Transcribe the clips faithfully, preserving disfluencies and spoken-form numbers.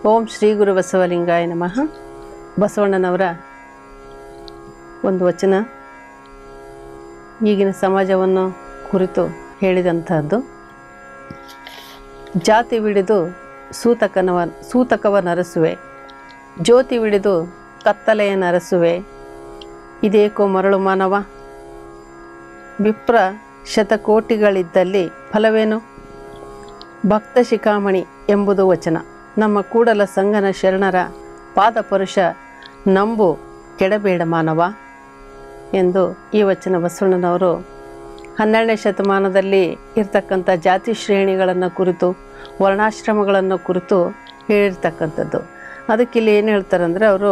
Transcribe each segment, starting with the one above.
ಓಂ ಶ್ರೀ ಗುರು ಬಸವಲಿಂಗಾಯ ನಮಃ. ಬಸವಣ್ಣನವರ ಒಂದು ವಚನ ಈಗಿನ ಸಮಾಜವನ್ನು ಕುರಿತು ಹೇಳಿದಂಥದ್ದು. ಜಾತಿ ವಿಡಿದು ಸೂತಕನವ ಸೂತಕವ ನರಸುವೆ, ಜ್ಯೋತಿ ವಿಡಿದು ಕತ್ತಲೆಯ ನರಸುವೆ, ಇದೇಕೋ ಮರಳು ಮಾನವ. ವಿಪ್ರ ಶತಕೋಟಿಗಳಿದ್ದಲ್ಲಿ ಫಲವೇನು? ಭಕ್ತ ಶಿಖಾಮಣಿ ಎಂಬುದು ವಚನ. ನಮ್ಮ ಕೂಡಲ ಸಂಗನ ಶರಣರ ಪಾದಪರುಷ ನಂಬು ಕೆಡಬೇಡ ಮಾನವ ಎಂದು ಈ ವಚನ ಬಸವಣ್ಣನವರು ಹನ್ನೆರಡನೇ ಶತಮಾನದಲ್ಲಿ ಇರ್ತಕ್ಕಂಥ ಜಾತಿ ಶ್ರೇಣಿಗಳನ್ನು ಕುರಿತು, ವರ್ಣಾಶ್ರಮಗಳನ್ನು ಕುರಿತು ಹೇಳಿರ್ತಕ್ಕಂಥದ್ದು. ಅದಕ್ಕಿಲ್ಲಿ ಏನು ಹೇಳ್ತಾರಂದರೆ, ಅವರು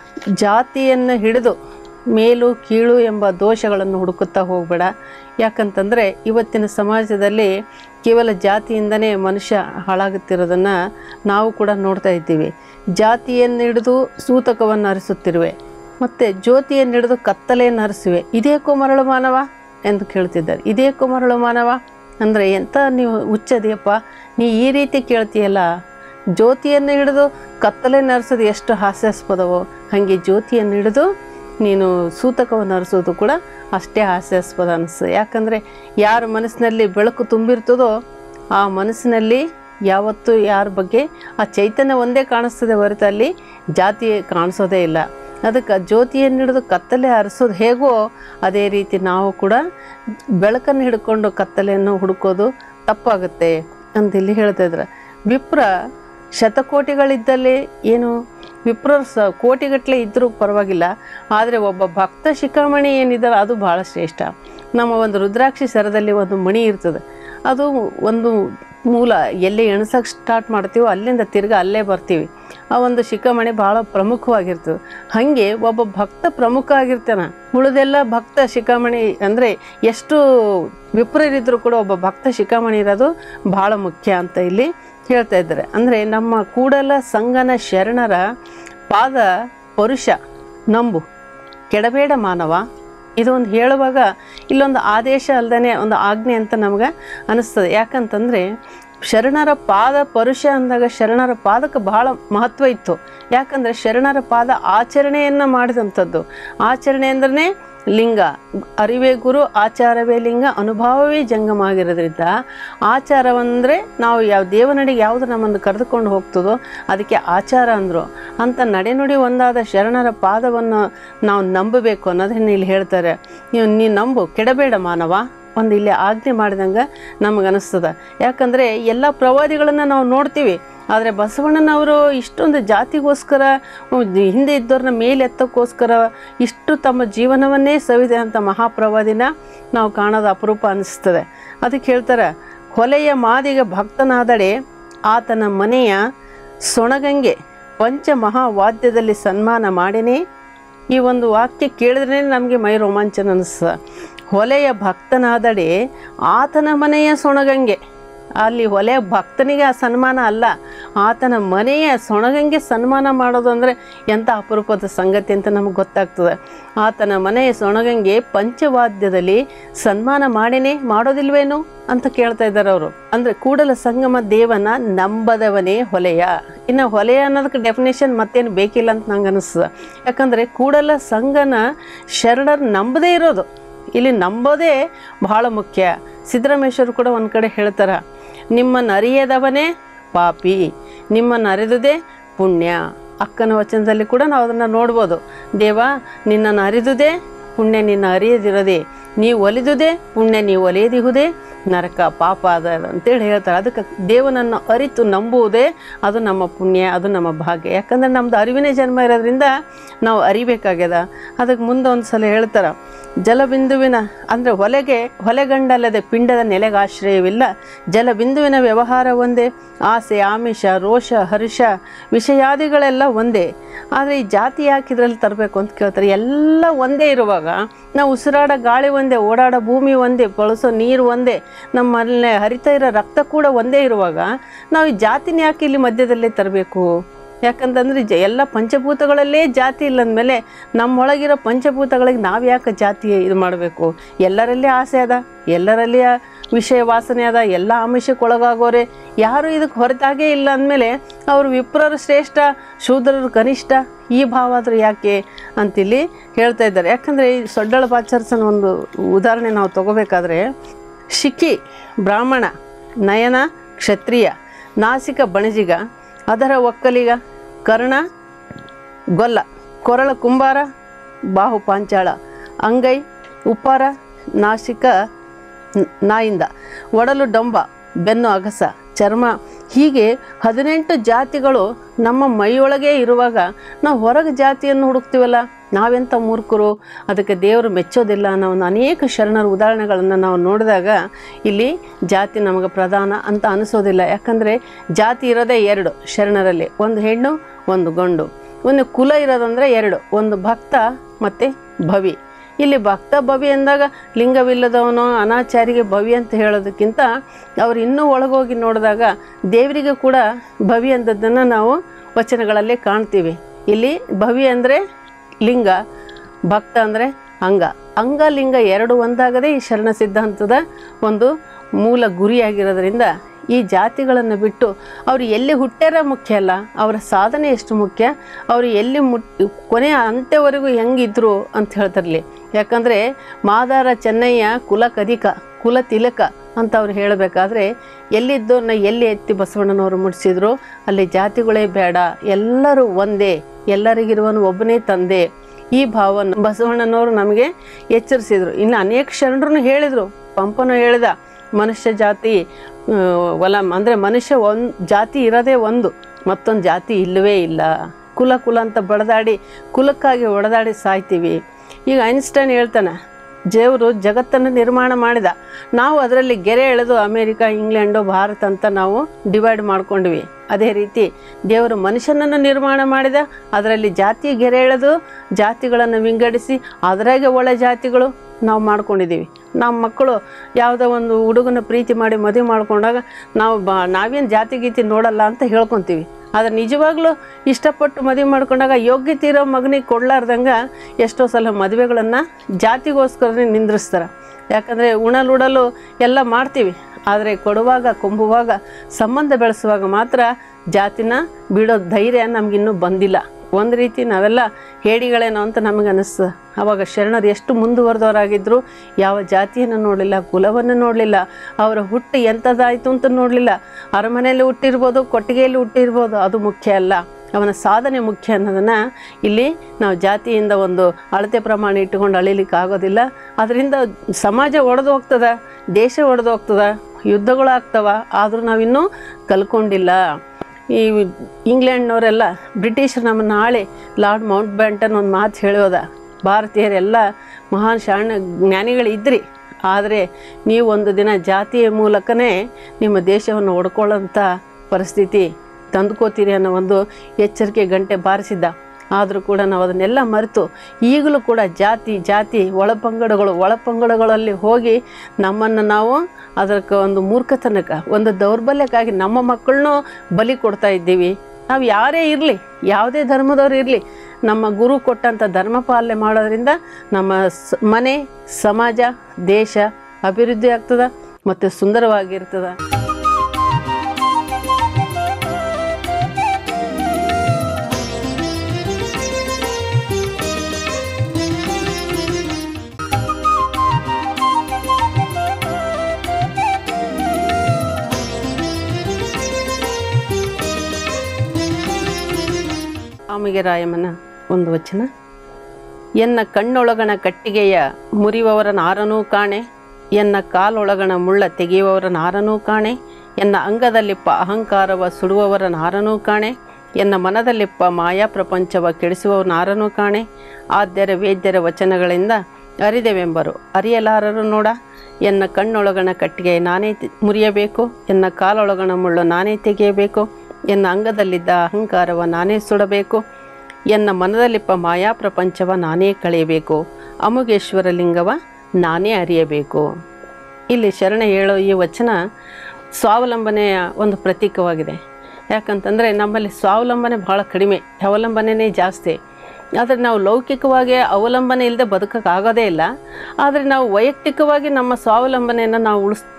ಜಾತಿಯನ್ನು ಹಿಡಿದು ಮೇಲು ಕೀಳು ಎಂಬ ದೋಷಗಳನ್ನು ಹುಡುಕುತ್ತಾ ಹೋಗಬೇಡ. ಯಾಕಂತಂದರೆ ಇವತ್ತಿನ ಸಮಾಜದಲ್ಲಿ ಕೇವಲ ಜಾತಿಯಿಂದನೇ ಮನುಷ್ಯ ಹಾಳಾಗುತ್ತಿರೋದನ್ನು ನಾವು ಕೂಡ ನೋಡ್ತಾ ಇದ್ದೀವಿ. ಜಾತಿಯನ್ನು ಹಿಡಿದು ಸೂತಕವನ್ನು ಹರಿಸುತ್ತಿರುವೆ, ಮತ್ತು ಜ್ಯೋತಿಯನ್ನು ಹಿಡಿದು ಕತ್ತಲೆಯನ್ನು ಹರಿಸುವೆ, ಇದೇಕೋ ಮರಳು ಮಾನವ ಎಂದು ಕೇಳ್ತಿದ್ದಾರೆ. ಇದೇಕೋ ಮರಳು ಮಾನವ ಅಂದರೆ ಎಂಥ ನೀವು ಹುಚ್ಚದಿಯಪ್ಪ, ನೀ ಈ ರೀತಿ ಕೇಳ್ತೀಯಲ್ಲ. ಜ್ಯೋತಿಯನ್ನು ಹಿಡಿದು ಕತ್ತಲೆಯನ್ನು ಹರಿಸೋದು ಎಷ್ಟು ಹಾಸ್ಯಾಸ್ಪದವೋ, ಹಾಗೆ ಜ್ಯೋತಿಯನ್ನು ಹಿಡಿದು ನೀನು ಸೂತಕವನ್ನು ಹರಿಸೋದು ಕೂಡ ಅಷ್ಟೇ ಹಾಸ್ಯಾಸ್ಪದ ಅನಿಸ್ತದೆ. ಯಾಕಂದರೆ ಯಾರ ಮನಸ್ಸಿನಲ್ಲಿ ಬೆಳಕು ತುಂಬಿರ್ತದೋ ಆ ಮನಸ್ಸಿನಲ್ಲಿ ಯಾವತ್ತೂ ಯಾರ ಬಗ್ಗೆ ಆ ಚೈತನ್ಯ ಒಂದೇ ಕಾಣಿಸ್ತದೆ ಹೊರತು ಅಲ್ಲಿ ಜಾತಿ ಕಾಣಿಸೋದೇ ಇಲ್ಲ. ಅದಕ್ಕೆ ಜ್ಯೋತಿಯನ್ನು ಹಿಡಿದು ಕತ್ತಲೆ ಹರಿಸೋದು ಹೇಗೋ ಅದೇ ರೀತಿ ನಾವು ಕೂಡ ಬೆಳಕನ್ನು ಹಿಡ್ಕೊಂಡು ಕತ್ತಲೆಯನ್ನು ಹುಡುಕೋದು ತಪ್ಪಾಗುತ್ತೆ ಅಂತ ಇಲ್ಲಿ ಹೇಳ್ತಾ ಇದ್ರು. ವಿಪ್ರ ಶತಕೋಟಿಗಳಿದ್ದಲ್ಲಿ ಏನು, ವಿಪ್ರ ಸ ಕೋಟಿಗಟ್ಟಲೆ ಇದ್ದರೂ ಪರವಾಗಿಲ್ಲ, ಆದರೆ ಒಬ್ಬ ಭಕ್ತ ಶಿಖಾಮಣಿ ಏನಿದ್ದಾರೆ ಅದು ಭಾಳ ಶ್ರೇಷ್ಠ. ನಮ್ಮ ಒಂದು ರುದ್ರಾಕ್ಷಿ ಸರದಲ್ಲಿ ಒಂದು ಮಣಿ ಇರ್ತದೆ, ಅದು ಒಂದು ಮೂಲ ಎಲ್ಲಿ ಎಣಸಕ್ಕೆ ಸ್ಟಾರ್ಟ್ ಮಾಡ್ತೀವೋ ಅಲ್ಲಿಂದ ತಿರ್ಗಿ ಅಲ್ಲೇ ಬರ್ತೀವಿ. ಆ ಒಂದು ಶಿಖಾಮಣಿ ಭಾಳ ಪ್ರಮುಖವಾಗಿರ್ತದೆ. ಹಾಗೆ ಒಬ್ಬ ಭಕ್ತ ಪ್ರಮುಖ ಆಗಿರ್ತಾನೆ, ಉಳಿದೆಲ್ಲ ಭಕ್ತ ಶಿಖಾಮಣಿ ಅಂದರೆ ಎಷ್ಟು ವಿಪ್ರರಿದ್ದರೂ ಕೂಡ ಒಬ್ಬ ಭಕ್ತ ಶಿಖಾಮಣಿ ಇರೋದು ಭಾಳ ಮುಖ್ಯ ಅಂತ ಇಲ್ಲಿ ಹೇಳ್ತಾ ಇದ್ದಾರೆ. ಅಂದರೆ ನಮ್ಮ ಕೂಡಲ ಸಂಗನ ಶರಣರ ಪಾದ ಪರುಷ ನಂಬು ಕೆಡಬೇಡ ಮಾನವ. ಇದೊಂದು ಹೇಳುವಾಗ ಇಲ್ಲೊಂದು ಆದೇಶ ಅಲ್ಲದೇ ಒಂದು ಆಜ್ಞೆ ಅಂತ ನಮ್ಗೆ ಅನಿಸ್ತದೆ. ಯಾಕಂತಂದರೆ ಶರಣರ ಪಾದ ಪರುಷ ಅಂದಾಗ ಶರಣರ ಪಾದಕ್ಕೆ ಭಾಳ ಮಹತ್ವ ಇತ್ತು. ಯಾಕಂದರೆ ಶರಣರ ಪಾದ ಆಚರಣೆಯನ್ನು ಮಾಡಿದಂಥದ್ದು. ಆಚರಣೆ ಅಂದ್ರೆ ಲಿಂಗ, ಅರಿವೇ ಗುರು ಆಚಾರವೇ ಲಿಂಗ, ಅನುಭವವೇ ಜಂಗಮ ಆಗಿರೋದ್ರಿಂದ ಆಚಾರವಂದರೆ ನಾವು ಯಾವ ದೇವನಡಿಗೆ ಯಾವುದು ನಮ್ಮನ್ನು ಕರೆದುಕೊಂಡು ಹೋಗ್ತದೋ ಅದಕ್ಕೆ ಆಚಾರ ಅಂದರು. ಅಂಥ ನಡೆನುಡಿ ಒಂದಾದ ಶರಣರ ಪಾದವನ್ನು ನಾವು ನಂಬಬೇಕು ಅನ್ನೋದನ್ನು ಇಲ್ಲಿ ಹೇಳ್ತಾರೆ. ನೀವು ನೀ ನಂಬು ಕೆಡಬೇಡ ಮಾನವ ಒಂದು ಇಲ್ಲಿ ಆಜ್ಞೆ ಮಾಡಿದಂಗೆ ನಮಗನಿಸ್ತದೆ. ಯಾಕಂದರೆ ಎಲ್ಲ ಪ್ರವಾದಿಗಳನ್ನು ನಾವು ನೋಡ್ತೀವಿ, ಆದರೆ ಬಸವಣ್ಣನವರು ಇಷ್ಟೊಂದು ಜಾತಿಗೋಸ್ಕರ ಹಿಂದೆ ಇದ್ದವ್ರನ್ನ ಮೇಲೆತ್ತಕ್ಕೋಸ್ಕರ ಇಷ್ಟು ತಮ್ಮ ಜೀವನವನ್ನೇ ಸವಿದೆ ಅಂತ ಮಹಾಪ್ರವಾದಿನ ನಾವು ಕಾಣೋದು ಅಪರೂಪ ಅನ್ನಿಸ್ತದೆ. ಅದಕ್ಕೆ ಹೇಳ್ತಾರೆ, ಹೊಲೆಯ ಮಾದಿಗ ಭಕ್ತನಾದಡೆ ಆತನ ಮನೆಯ ಸೊಣಗಂಗೆ ಪಂಚ ಮಹಾವಾದ್ಯದಲ್ಲಿ ಸನ್ಮಾನ ಮಾಡೇನೆ. ಈ ಒಂದು ವಾಕ್ಯ ಕೇಳಿದ್ರೆ ನಮಗೆ ಮೈ ರೋಮಾಂಚನ ಅನ್ನಿಸ್ತದೆ. ಹೊಲೆಯ ಭಕ್ತನಾದಡೆ ಆತನ ಮನೆಯ ಸೊಣಗಂಗೆ, ಅಲ್ಲಿ ಹೊಲೆಯ ಭಕ್ತನಿಗೆ ಆ ಸನ್ಮಾನ ಅಲ್ಲ, ಆತನ ಮನೆಯ ಸೊಣಗಂಗೆ ಸನ್ಮಾನ ಮಾಡೋದು ಅಂದರೆ ಎಂಥ ಅಪರೂಪದ ಸಂಗತಿ ಅಂತ ನಮಗೆ ಗೊತ್ತಾಗ್ತದೆ. ಆತನ ಮನೆಯ ಸೊಣಗಂಗೆ ಪಂಚವಾದ್ಯದಲ್ಲಿ ಸನ್ಮಾನ ಮಾಡೇನೆ, ಮಾಡೋದಿಲ್ವೇನು ಅಂತ ಕೇಳ್ತಾ ಇದ್ದಾರೆ ಅವರು. ಅಂದರೆ ಕೂಡಲ ಸಂಗಮ ದೇವನ ನಂಬದವನೇ ಹೊಲೆಯ. ಇನ್ನು ಹೊಲೆಯ ಅನ್ನೋದಕ್ಕೆ ಡೆಫಿನೇಷನ್ ಮತ್ತೇನು ಬೇಕಿಲ್ಲ ಅಂತ ನಂಗೆ ಅನಿಸ್ತದೆ. ಯಾಕಂದರೆ ಕೂಡಲ ಸಂಗನ ಶರಣರು ನಂಬದೇ ಇರೋದು, ಇಲ್ಲಿ ನಂಬೋದೇ ಭಾಳ ಮುಖ್ಯ. ಸಿದ್ದರಾಮೇಶ್ವರು ಕೂಡ ಒಂದು ಕಡೆ ಹೇಳ್ತಾರೆ, ನಿಮ್ಮನ್ನು ಅರಿಯದವನೇ ಪಾಪಿ, ನಿಮ್ಮನ್ನು ಅರಿದುದೇ ಪುಣ್ಯ. ಅಕ್ಕನ ವಚನದಲ್ಲಿ ಕೂಡ ನಾವು ಅದನ್ನು ನೋಡ್ಬೋದು. ದೇವ ನಿನ್ನನ್ನು ಅರಿದುದೇ ಪುಣ್ಯ, ನಿನ್ನ ಅರಿಯದಿರೋದೇ, ನೀವು ಒಲಿದುದೇ ಪುಣ್ಯ, ನೀವು ಒಲಿಯದಿಹುದೇ ನರಕ ಪಾಪ ಅದ ಅಂತೇಳಿ ಹೇಳ್ತಾರೆ. ಅದಕ್ಕೆ ದೇವನನ್ನು ಅರಿತು ನಂಬುವುದೇ ಅದು ನಮ್ಮ ಪುಣ್ಯ, ಅದು ನಮ್ಮ ಭಾಗ್ಯ. ಯಾಕಂದರೆ ನಮ್ಮದು ಅರಿವಿನ ಜನ್ಮ ಇರೋದ್ರಿಂದ ನಾವು ಅರಿಬೇಕಾಗ್ಯದ. ಅದಕ್ಕೆ ಮುಂದೆ ಒಂದು ಸಲ ಹೇಳ್ತಾರೆ, ಜಲಬಿಂದುವಿನ ಅಂದರೆ ಹೊಲೆಗೆ ಹೊಲೆಗಂಡಲ್ಲದೆ ಪಿಂಡದ ನೆಲೆಗೆ ಆಶ್ರಯವಿಲ್ಲ, ಜಲಬಿಂದುವಿನ ವ್ಯವಹಾರ ಒಂದೇ, ಆಸೆ ಆಮಿಷ ರೋಷ ಹರ್ಷ ವಿಷಯಾದಿಗಳೆಲ್ಲ ಒಂದೇ. ಆದರೆ ಈ ಜಾತಿ ಯಾಕೆ ಇದರಲ್ಲಿ ತರಬೇಕು ಅಂತ ಕೇಳ್ತಾರೆ. ಎಲ್ಲ ಒಂದೇ ಇರುವಾಗ, ನಾವು ಉಸಿರಾಡೋ ಗಾಳಿ ಒಂದೇ, ಓಡಾಡೋ ಭೂಮಿ ಒಂದೇ, ಬಳಸೋ ನೀರು ಒಂದೇ, ನಮ್ಮಲ್ಲೇ ಹರಿತಾ ಇರೋ ರಕ್ತ ಕೂಡ ಒಂದೇ ಇರುವಾಗ ನಾವು ಈ ಜಾತಿನ ಯಾಕೆ ಇಲ್ಲಿ ಮಧ್ಯದಲ್ಲೇ ತರಬೇಕು? ಯಾಕಂತಂದ್ರೆ ಜ ಎಲ್ಲ ಪಂಚಭೂತಗಳಲ್ಲೇ ಜಾತಿ ಇಲ್ಲ ಅಂದಮೇಲೆ ನಮ್ಮೊಳಗಿರೋ ಪಂಚಭೂತಗಳಿಗೆ ನಾವು ಯಾಕೆ ಜಾತಿ ಇದು ಮಾಡಬೇಕು? ಎಲ್ಲರಲ್ಲಿ ಆಸೆ ಅದ, ಎಲ್ಲರಲ್ಲಿ ವಿಷಯ ವಾಸನೆಯಾದ ಎಲ್ಲ ಆಮಿಷಕ್ಕೆ ಒಳಗಾಗೋರೆ, ಯಾರು ಇದಕ್ಕೆ ಹೊರತಾಗೇ ಇಲ್ಲ ಅಂದಮೇಲೆ ಅವರು ವಿಪ್ರರು ಶ್ರೇಷ್ಠ, ಶೂದ್ರರು ಕನಿಷ್ಠ, ಈ ಭಾವ ಆದರೂ ಯಾಕೆ ಅಂತಿಲ್ಲಿ ಹೇಳ್ತಾ ಇದ್ದಾರೆ. ಯಾಕಂದರೆ ಈ ಸೊಡ್ಡಳ ಪಾಚಾರ್ಸನ ಒಂದು ಉದಾಹರಣೆ ನಾವು ತಗೋಬೇಕಾದ್ರೆ, ಶಿಖಿ ಬ್ರಾಹ್ಮಣ, ನಯನ ಕ್ಷತ್ರಿಯ, ನಾಸಿಕ ಬಣಜಿಗ, ಅದರ ಒಕ್ಕಲಿಗ, ಕರ್ಣ ಗೊಲ್ಲ, ಕೊರಳ ಕುಂಬಾರ, ಬಾಹು ಪಾಂಚಾಳ, ಅಂಗೈ ಉಪ್ಪಾರ, ನಾಸಿಕ ನಾಯಿಂದ, ಒಡಲು ಡೊಂಬ, ಬೆನ್ನು ಅಗಸ, ಚರ್ಮ, ಹೀಗೆ ಹದಿನೆಂಟು ಜಾತಿಗಳು ನಮ್ಮ ಮೈಯೊಳಗೆ ಇರುವಾಗ ನಾವು ಹೊರಗೆ ಜಾತಿಯನ್ನು ಹುಡುಕ್ತೀವಲ್ಲ, ನಾವೆಂಥ ಮೂರ್ಖರು, ಅದಕ್ಕೆ ದೇವರು ಮೆಚ್ಚೋದಿಲ್ಲ ಅನ್ನೋ ಒಂದು ಅನೇಕ ಶರಣರ ಉದಾಹರಣೆಗಳನ್ನು ನಾವು ನೋಡಿದಾಗ ಇಲ್ಲಿ ಜಾತಿ ನಮಗೆ ಪ್ರಧಾನ ಅಂತ ಅನಿಸೋದಿಲ್ಲ. ಯಾಕಂದರೆ ಜಾತಿ ಇರೋದೇ ಎರಡು ಶರಣರಲ್ಲಿ, ಒಂದು ಹೆಣ್ಣು ಒಂದು ಗಂಡು. ಒಂದು ಕುಲ ಇರೋದಂದರೆ ಎರಡು, ಒಂದು ಭಕ್ತ ಮತ್ತು ಭವಿ. ಇಲ್ಲಿ ಭಕ್ತ ಭವಿ ಅಂದಾಗ ಲಿಂಗವಿಲ್ಲದವನು ಅನಾಚಾರಿಗೆ ಭವಿ ಅಂತ ಹೇಳೋದಕ್ಕಿಂತ ಅವ್ರು ಇನ್ನೂ ಒಳಗೋಗಿ ನೋಡಿದಾಗ ದೇವರಿಗೆ ಕೂಡ ಭವಿ ಅಂಥದ್ದನ್ನು ನಾವು ವಚನಗಳಲ್ಲೇ ಕಾಣ್ತೀವಿ. ಇಲ್ಲಿ ಭವಿ ಅಂದರೆ ಲಿಂಗ, ಭಕ್ತ ಅಂದರೆ ಅಂಗ. ಅಂಗ ಲಿಂಗ ಎರಡು ಒಂದಾಗದೇ ಈ ಶರಣ ಸಿದ್ಧಾಂತದ ಒಂದು ಮೂಲ ಗುರಿಯಾಗಿರೋದ್ರಿಂದ ಈ ಜಾತಿಗಳನ್ನು ಬಿಟ್ಟು ಅವರು ಎಲ್ಲಿ ಹುಟ್ಟ್ಯಾರ ಮುಖ್ಯ ಅಲ್ಲ, ಅವರ ಸಾಧನೆ ಎಷ್ಟು ಮುಖ್ಯ, ಅವರು ಎಲ್ಲಿ ಮುಟ್ ಕೊನೆಯ ಅಂತ್ಯವರೆಗೂ ಹೆಂಗಿದ್ರು ಅಂತ ಹೇಳ್ತಿರಲಿ. ಯಾಕಂದರೆ ಮಾದಾರ ಚೆನ್ನಯ್ಯ ಕುಲ ಕದಿಕ ಕುಲ ತಿಲಕ ಅಂತ ಅವ್ರು ಹೇಳಬೇಕಾದ್ರೆ ಎಲ್ಲಿದ್ದವ್ರನ್ನ ಎಲ್ಲಿ ಎತ್ತಿ ಬಸವಣ್ಣನವರು ಮುಟ್ಟಿಸಿದ್ರು, ಅಲ್ಲಿ ಜಾತಿಗಳೇ ಬೇಡ, ಎಲ್ಲರೂ ಒಂದೇ, ಎಲ್ಲರಿಗಿರುವನು ಒಬ್ಬನೇ ತಂದೆ, ಈ ಭಾವನ ಬಸವಣ್ಣನವರು ನಮಗೆ ಎಚ್ಚರಿಸಿದರು. ಇನ್ನು ಅನೇಕ ಶರಣರು ಹೇಳಿದರು. ಪಂಪನು ಹೇಳಿದ, ಮನುಷ್ಯ ಜಾತಿ ಒಲ ಅಂದರೆ ಮನುಷ್ಯ ಒಂದು ಜಾತಿ ಇರೋದೇ ಒಂದು, ಮತ್ತೊಂದು ಜಾತಿ ಇಲ್ಲವೇ ಇಲ್ಲ. ಕುಲ ಕುಲ ಅಂತ ಬಡದಾಡಿ ಕುಲಕ್ಕಾಗಿ ಒಡೆದಾಡಿ ಸಾಯ್ತೀವಿ. ಈಗ ಐನ್ಸ್ಟೈನ್ ಹೇಳ್ತಾನೆ, ದೇವರು ಜಗತ್ತನ್ನು ನಿರ್ಮಾಣ ಮಾಡಿದ, ನಾವು ಅದರಲ್ಲಿ ಗೆರೆ ಎಳೆದು ಅಮೇರಿಕಾ, ಇಂಗ್ಲೆಂಡು, ಭಾರತ ಅಂತ ನಾವು ಡಿವೈಡ್ ಮಾಡ್ಕೊಂಡ್ವಿ. ಅದೇ ರೀತಿ ದೇವರು ಮನುಷ್ಯನನ್ನು ನಿರ್ಮಾಣ ಮಾಡಿದ, ಅದರಲ್ಲಿ ಜಾತಿ ಗೆರೆ ಎಳೆದು ಜಾತಿಗಳನ್ನು ವಿಂಗಡಿಸಿ ಅದರಾಗೆ ಒಳ್ಳೆ ಜಾತಿಗಳು ನಾವು ಮಾಡ್ಕೊಂಡಿದ್ದೀವಿ. ನಮ್ಮ ಮಕ್ಕಳು ಯಾವುದೋ ಒಂದು ಹುಡುಗನ ಪ್ರೀತಿ ಮಾಡಿ ಮದುವೆ ಮಾಡ್ಕೊಂಡಾಗ ನಾವು ಬ ನಾವೇನು ಜಾತಿ ಗೀತಿ ನೋಡಲ್ಲ ಅಂತ ಹೇಳ್ಕೊತೀವಿ. ಆದರೆ ನಿಜವಾಗ್ಲೂ ಇಷ್ಟಪಟ್ಟು ಮದುವೆ ಮಾಡ್ಕೊಂಡಾಗ ಯೋಗ್ಯತೆ ಇರೋ ಮಗನಿಗೆ ಕೊಡಲಾರ್ದಂಗೆ ಎಷ್ಟೋ ಸಲ ಮದುವೆಗಳನ್ನು ಜಾತಿಗೋಸ್ಕರನೇ ನಿಂದ್ರಿಸ್ತಾರೆ. ಯಾಕಂದರೆ ಉಣಲುಡಲು ಎಲ್ಲ ಮಾಡ್ತೀವಿ, ಆದರೆ ಕೊಡುವಾಗ ಕೊಂಬುವಾಗ ಸಂಬಂಧ ಬೆಳೆಸುವಾಗ ಮಾತ್ರ ಜಾತಿನ ಬಿಡೋ ಧೈರ್ಯ ನಮಗಿನ್ನೂ ಬಂದಿಲ್ಲ. ಒಂದು ರೀತಿ ನಾವೆಲ್ಲ ಹೇಡಿಗಳೇನೋ ಅಂತ ನಮಗೆ ಅನ್ನಿಸ್ತದೆ. ಆವಾಗ ಶರಣರು ಎಷ್ಟು ಮುಂದುವರೆದವರಾಗಿದ್ದರು, ಯಾವ ಜಾತಿಯನ್ನು ನೋಡಲಿಲ್ಲ, ಕುಲವನ್ನು ನೋಡಲಿಲ್ಲ, ಅವರ ಹುಟ್ಟು ಎಂಥದ್ದಾಯಿತು ಅಂತ ನೋಡಲಿಲ್ಲ. ಅರಮನೆಯಲ್ಲಿ ಹುಟ್ಟಿರ್ಬೋದು, ಕೊಟ್ಟಿಗೆಯಲ್ಲಿ ಹುಟ್ಟಿರ್ಬೋದು, ಅದು ಮುಖ್ಯ ಅಲ್ಲ, ಅವನ ಸಾಧನೆ ಮುಖ್ಯ ಅನ್ನೋದನ್ನು ಇಲ್ಲಿ ನಾವು ಜಾತಿಯಿಂದ ಒಂದು ಅಳತೆ ಪ್ರಮಾಣ ಇಟ್ಟುಕೊಂಡು ಅಳಿಲಿಕ್ಕೆ ಆಗೋದಿಲ್ಲ. ಅದರಿಂದ ಸಮಾಜ ಒಡೆದು ಹೋಗ್ತದೆ, ದೇಶ ಒಡೆದು ಹೋಗ್ತದೆ, ಯುದ್ಧಗಳಾಗ್ತವೆ, ಆದರೂ ನಾವಿನ್ನೂ ಕಲ್ಕೊಂಡಿಲ್ಲ. ಈ ಇಂಗ್ಲೆಂಡ್ನವರೆಲ್ಲ ಬ್ರಿಟಿಷರು ನಮ್ಮನ್ನು ಆಳಿ ಲಾರ್ಡ್ ಮೌಂಟ್ ಬ್ಯಾಟನ್ ಒಂದು ಮಾತು ಹೇಳೋದ, ಭಾರತೀಯರೆಲ್ಲ ಮಹಾನ್ ಶಾಣ ಜ್ಞಾನಿಗಳಿದ್ರಿ, ಆದರೆ ನೀವು ಒಂದು ದಿನ ಜಾತಿಯ ಮೂಲಕನೇ ನಿಮ್ಮ ದೇಶವನ್ನು ಒಡ್ಕೊಳ್ಳೋಂಥ ಪರಿಸ್ಥಿತಿ ತಂದುಕೋತೀರಿ ಅನ್ನೋ ಒಂದು ಎಚ್ಚರಿಕೆ ಗಂಟೆ ಬಾರಿಸಿದ್ದ. ಆದರೂ ಕೂಡ ನಾವು ಅದನ್ನೆಲ್ಲ ಮರೆತು ಈಗಲೂ ಕೂಡ ಜಾತಿ ಜಾತಿ ಒಳಪಂಗಡಗಳು ಒಳಪಂಗಡಗಳಲ್ಲಿ ಹೋಗಿ ನಮ್ಮನ್ನು ನಾವು ಅದಕ್ಕೆ ಒಂದು ಮೂರ್ಖತನಕ್ಕೆ, ಒಂದು ದೌರ್ಬಲ್ಯಕ್ಕಾಗಿ ನಮ್ಮ ಮಕ್ಕಳನ್ನೂ ಬಲಿ ಕೊಡ್ತಾ ಇದ್ದೀವಿ. ನಾವು ಯಾರೇ ಇರಲಿ, ಯಾವುದೇ ಧರ್ಮದವ್ರು ಇರಲಿ, ನಮ್ಮ ಗುರು ಕೊಟ್ಟಂಥ ಧರ್ಮ ಪಾಲನೆ ಮಾಡೋದ್ರಿಂದ ನಮ್ಮ ಸ ಮನೆ, ಸಮಾಜ, ದೇಶ ಅಭಿವೃದ್ಧಿ ಆಗ್ತದೆ ಮತ್ತು ಸುಂದರವಾಗಿರ್ತದೆ. ಆಮಿಗೆ ರಾಯಮ್ಮನ ಒಂದು ವಚನ, ಎನ್ನ ಕಣ್ಣೊಳಗಣ ಕಟ್ಟಿಗೆಯ ಮುರಿಯುವವರನ ಆರನೂ ಕಾಣೆ, ಎನ್ನ ಕಾಲೊಳಗಣ ಮುಳ್ಳ ತೆಗೆಯುವವರನ ಆರನೂ ಕಾಣೆ, ಎನ್ನ ಅಂಗದಲ್ಲಿಪ್ಪ ಅಹಂಕಾರವ ಸುಡುವವರನ ಆರನೂ ಕಾಣೆ, ಎನ್ನ ಮನದಲ್ಲಿಪ್ಪ ಮಾಯಾ ಪ್ರಪಂಚವ ಕೆಡಿಸುವವರನ ಆರನೂ ಕಾಣೆ, ಆದ್ಯರ ವೇದ್ಯರ ವಚನಗಳಿಂದ ಅರಿದೆವೆಂಬರು ಅರಿಯಲಾರರು ನೋಡ, ಎನ್ನ ಕಣ್ಣೊಳಗಣ ಕಟ್ಟಿಗೆ ನಾನೇ ಮುರಿಯಬೇಕು, ಎನ್ನ ಕಾಲೊಳಗಣ ಮುಳ್ಳು ನಾನೇ ತೆಗೆಯಬೇಕು, ಎನ್ನ ಅಂಗದಲ್ಲಿದ್ದ ಅಹಂಕಾರವ ನಾನೇ ಸುಡಬೇಕು, ಎನ್ನ ಮನದಲ್ಲಿಪ್ಪ ಮಾಯಾ ಪ್ರಪಂಚವ ನಾನೇ ಕಳೆಯಬೇಕು, ಅಮುಗೇಶ್ವರ ಲಿಂಗವ ನಾನೇ ಅರಿಯಬೇಕು. ಇಲ್ಲಿ ಶರಣ ಹೇಳೋ ಈ ವಚನ ಸ್ವಾವಲಂಬನೆಯ ಒಂದು ಪ್ರತೀಕವಾಗಿದೆ. ಯಾಕಂತಂದರೆ ನಮ್ಮಲ್ಲಿ ಸ್ವಾವಲಂಬನೆ ಭಾಳ ಕಡಿಮೆ, ಅವಲಂಬನೆಯೇ ಜಾಸ್ತಿ. ಆದರೆ ನಾವು ಲೌಕಿಕವಾಗಿ ಅವಲಂಬನೆ ಇಲ್ಲದೆ ಬದುಕೋಕ್ಕಾಗೋದೇ ಇಲ್ಲ. ಆದರೆ ನಾವು ವೈಯಕ್ತಿಕವಾಗಿ ನಮ್ಮ ಸ್ವಾವಲಂಬನೆಯನ್ನು ನಾವು ಉಳಿಸ್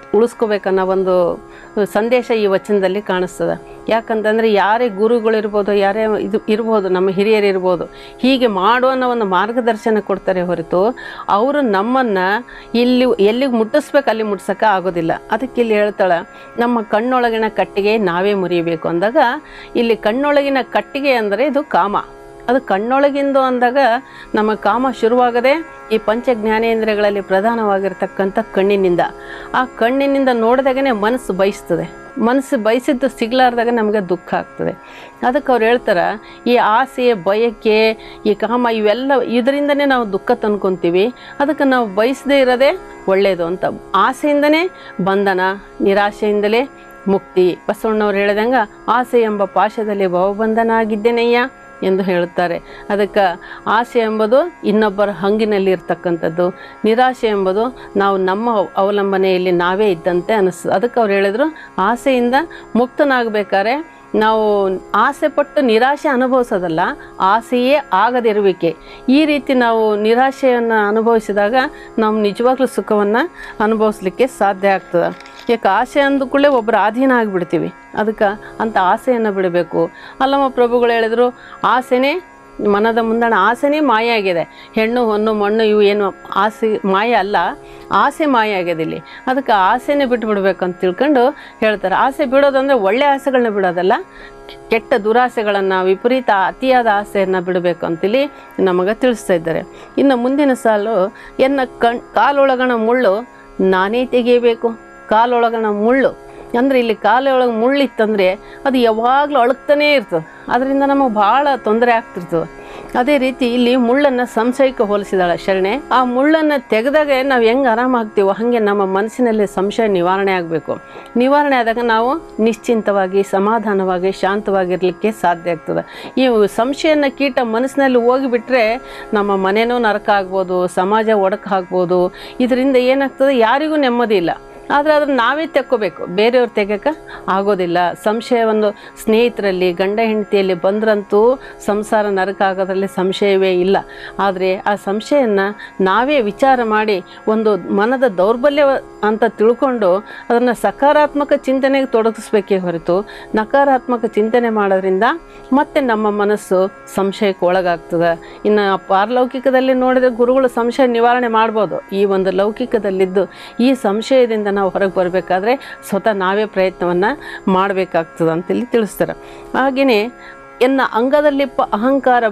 ಉಳಿಸ್ಕೋಬೇಕನ್ನೋ ಒಂದು ಸಂದೇಶ ಈ ವಚನದಲ್ಲಿ ಕಾಣಿಸ್ತದೆ. ಯಾಕಂತಂದರೆ ಯಾರೇ ಗುರುಗಳಿರ್ಬೋದು, ಯಾರೇ ಇದು ಇರ್ಬೋದು, ನಮ್ಮ ಹಿರಿಯರು ಇರ್ಬೋದು, ಹೀಗೆ ಮಾಡು ಅನ್ನೋ ಒಂದು ಮಾರ್ಗದರ್ಶನ ಕೊಡ್ತಾರೆ ಹೊರತು ಅವರು ನಮ್ಮನ್ನು ಇಲ್ಲಿ ಎಲ್ಲಿಗೆ ಮುಟ್ಟಿಸ್ಬೇಕು ಅಲ್ಲಿ ಮುಟ್ಸೋಕೆ ಆಗೋದಿಲ್ಲ. ಅದಕ್ಕೆ ಇಲ್ಲಿ ಹೇಳ್ತಾಳೆ, ನಮ್ಮ ಕಣ್ಣೊಳಗಿನ ಕಟ್ಟಿಗೆ ನಾವೇ ಮುರಿಯಬೇಕು ಅಂದಾಗ, ಇಲ್ಲಿ ಕಣ್ಣೊಳಗಿನ ಕಟ್ಟಿಗೆ ಅಂದರೆ ಇದು ಕಾಮ. ಅದು ಕಣ್ಣೊಳಗಿಂದು ಅಂದಾಗ ನಮ್ಮ ಕಾಮ ಶುರುವಾಗದೆ ಈ ಪಂಚ ಜ್ಞಾನೇಂದ್ರಿಯಗಳಲ್ಲಿ ಪ್ರಧಾನವಾಗಿರ್ತಕ್ಕಂಥ ಕಣ್ಣಿನಿಂದ. ಆ ಕಣ್ಣಿನಿಂದ ನೋಡಿದಾಗನೇ ಮನಸ್ಸು ಬಯಸ್ತದೆ. ಮನಸ್ಸು ಬಯಸಿದ್ದು ಸಿಗ್ಲಾರ್ದಾಗ ನಮಗೆ ದುಃಖ ಆಗ್ತದೆ. ಅದಕ್ಕೆ ಅವ್ರು ಹೇಳ್ತಾರೆ, ಈ ಆಸೆ, ಬಯಕೆ, ಈ ಕಾಮ ಇವೆಲ್ಲ ಇದರಿಂದನೇ ನಾವು ದುಃಖ ತಂದ್ಕೊತೀವಿ. ಅದಕ್ಕೆ ನಾವು ಬಯಸದೇ ಇರೋದೇ ಒಳ್ಳೆಯದು ಅಂತ. ಆಸೆಯಿಂದನೇ ಬಂಧನ, ನಿರಾಶೆಯಿಂದಲೇ ಮುಕ್ತಿ. ಬಸವಣ್ಣವ್ರು ಹೇಳಿದಂಗೆ ಆಸೆ ಎಂಬ ಪಾಶದಲ್ಲಿ ಭವಬಂಧನ ಆಗಿದ್ದೇನೆಯ್ಯ ಎಂದು ಹೇಳುತ್ತಾರೆ. ಅದಕ್ಕೆ ಆಸೆ ಎಂಬುದು ಇನ್ನೊಬ್ಬರ ಹಂಗಿನಲ್ಲಿ ಇರ್ತಕ್ಕಂಥದ್ದು, ನಿರಾಶೆ ಎಂಬುದು ನಾವು ನಮ್ಮ ಅವಲಂಬನೆಯಲ್ಲಿ ನಾವೇ ಇದ್ದಂತೆ ಅನ್ನಿಸ್ತದೆ. ಅದಕ್ಕೆ ಅವ್ರು ಹೇಳಿದ್ರು, ಆಸೆಯಿಂದ ಮುಕ್ತನಾಗಬೇಕಾದ್ರೆ ನಾವು ಆಸೆ ಪಟ್ಟು ನಿರಾಶೆ ಅನುಭವಿಸೋದಲ್ಲ, ಆಸೆಯೇ ಆಗದಿರುವಿಕೆ. ಈ ರೀತಿ ನಾವು ನಿರಾಶೆಯನ್ನು ಅನುಭವಿಸಿದಾಗ ನಾವು ನಿಜವಾಗ್ಲೂ ಸುಖವನ್ನು ಅನುಭವಿಸ್ಲಿಕ್ಕೆ ಸಾಧ್ಯ ಆಗ್ತದೆ. ಯಾಕೆ ಆಸೆ ಅಂದುಕೊಳ್ಳೆ ಒಬ್ಬರು ಆಧೀನ ಆಗಿಬಿಡ್ತೀವಿ. ಅದಕ್ಕೆ ಅಂಥ ಆಸೆಯನ್ನು ಬಿಡಬೇಕು. ಅಲ್ಲಮ್ಮ ಪ್ರಭುಗಳು ಹೇಳಿದ್ರು, ಆಸೆನೇ ಮನದ ಮುಂದಣ, ಆಸೆನೇ ಮಾಯ ಆಗಿದೆ. ಹೆಣ್ಣು ಹೊನ್ನು ಮಣ್ಣು ಇವು ಏನು ಆಸೆ ಮಾಯ ಅಲ್ಲ, ಆಸೆ ಮಾಯ ಆಗಿದೆ ಇಲ್ಲಿ. ಅದಕ್ಕೆ ಆಸೆನೇ ಬಿಟ್ಬಿಡ್ಬೇಕು ಅಂತ ತಿಳ್ಕೊಂಡು ಹೇಳ್ತಾರೆ. ಆಸೆ ಬಿಡೋದಂದರೆ ಒಳ್ಳೆ ಆಸೆಗಳನ್ನ ಬಿಡೋದಲ್ಲ, ಕೆಟ್ಟ ದುರಾಸೆಗಳನ್ನು, ವಿಪರೀತ ಅತಿಯಾದ ಆಸೆಯನ್ನು ಬಿಡಬೇಕು ಅಂತೇಳಿ ನಮಗೆ ತಿಳಿಸ್ತಾ ಇದ್ದಾರೆ. ಇನ್ನು ಮುಂದಿನ ಸಾಲು, ಎನ್ನ ಕಣ್ ಕಾಲೊಳಗಣ ಮುಳ್ಳು ನಾನೇ ತೆಗೆಯಬೇಕು. ಕಾಲೊಳಗಣ ಮುಳ್ಳು ಅಂದರೆ ಇಲ್ಲಿ ಕಾಲೊಳಗೆ ಮುಳ್ಳಿತ್ತಂದರೆ ಅದು ಯಾವಾಗಲೂ ಅಳುಕ್ತಾನೇ ಇರ್ತದೆ. ಅದರಿಂದ ನಮಗೆ ಭಾಳ ತೊಂದರೆ ಆಗ್ತಿರ್ತದೆ. ಅದೇ ರೀತಿ ಇಲ್ಲಿ ಮುಳ್ಳನ್ನು ಸಂಶಯಕ್ಕೆ ಹೋಲಿಸಿದಾಳೆ ಶರಣೆ. ಆ ಮುಳ್ಳನ್ನು ತೆಗೆದಾಗ ನಾವು ಹೆಂಗೆ ಆರಾಮಾಗ್ತೀವೋ ಹಾಗೆ ನಮ್ಮ ಮನಸ್ಸಿನಲ್ಲಿ ಸಂಶಯ ನಿವಾರಣೆ ಆಗಬೇಕು. ನಿವಾರಣೆ ಆದಾಗ ನಾವು ನಿಶ್ಚಿಂತವಾಗಿ, ಸಮಾಧಾನವಾಗಿ, ಶಾಂತವಾಗಿರಲಿಕ್ಕೆ ಸಾಧ್ಯ ಆಗ್ತದೆ. ಈ ಸಂಶಯನ ಕೀಟ ಮನಸ್ಸಿನಲ್ಲಿ ಹೋಗಿಬಿಟ್ರೆ ನಮ್ಮ ಮನೆಯೂ ನರಕ ಆಗ್ಬೋದು, ಸಮಾಜ ಒಡಕು ಆಗ್ಬೋದು. ಇದರಿಂದ ಏನಾಗ್ತದೆ, ಯಾರಿಗೂ ನೆಮ್ಮದಿ ಇಲ್ಲ. ಆದರೆ ಅದನ್ನು ನಾವೇ ತೆಕ್ಕೋಬೇಕು, ಬೇರೆಯವ್ರು ತೆಗೋಕೆ ಆಗೋದಿಲ್ಲ. ಸಂಶಯವನ್ನು ಸ್ನೇಹಿತರಲ್ಲಿ, ಗಂಡ ಹೆಂಡತಿಯಲ್ಲಿ ಬಂದ್ರಂತೂ ಸಂಸಾರ ನರಕ ಆಗೋದ್ರಲ್ಲಿ ಸಂಶಯವೇ ಇಲ್ಲ. ಆದರೆ ಆ ಸಂಶಯನ ನಾವೇ ವಿಚಾರ ಮಾಡಿ ಒಂದು ಮನದ ದೌರ್ಬಲ್ಯ ಅಂತ ತಿಳ್ಕೊಂಡು ಅದನ್ನು ಸಕಾರಾತ್ಮಕ ಚಿಂತನೆಗೆ ತೊಡಗಿಸ್ಬೇಕೇ ಹೊರತು ನಕಾರಾತ್ಮಕ ಚಿಂತನೆ ಮಾಡೋದ್ರಿಂದ ಮತ್ತೆ ನಮ್ಮ ಮನಸ್ಸು ಸಂಶಯಕ್ಕೆ ಒಳಗಾಗ್ತದೆ. ಇನ್ನು ಪಾರಲೌಕಿಕದಲ್ಲಿ ನೋಡಿದರೆ ಗುರುಗಳು ಸಂಶಯ ನಿವಾರಣೆ ಮಾಡ್ಬೋದು. ಈ ಒಂದು ಲೌಕಿಕದಲ್ಲಿದ್ದು ಈ ಸಂಶಯದಿಂದ ನಾವು ಹೊರಗೆ ಬರಬೇಕಾದ್ರೆ ಸ್ವತಃ ನಾವೇ ಪ್ರಯತ್ನವನ್ನು ಮಾಡಬೇಕಾಗ್ತದೆ ಅಂತೇಳಿ ತಿಳಿಸ್ತಾರೆ. ಹಾಗೆಯೇ ಎನ್ನ ಅಂಗದಲ್ಲಿಪ್ಪ ಅಹಂಕಾರವ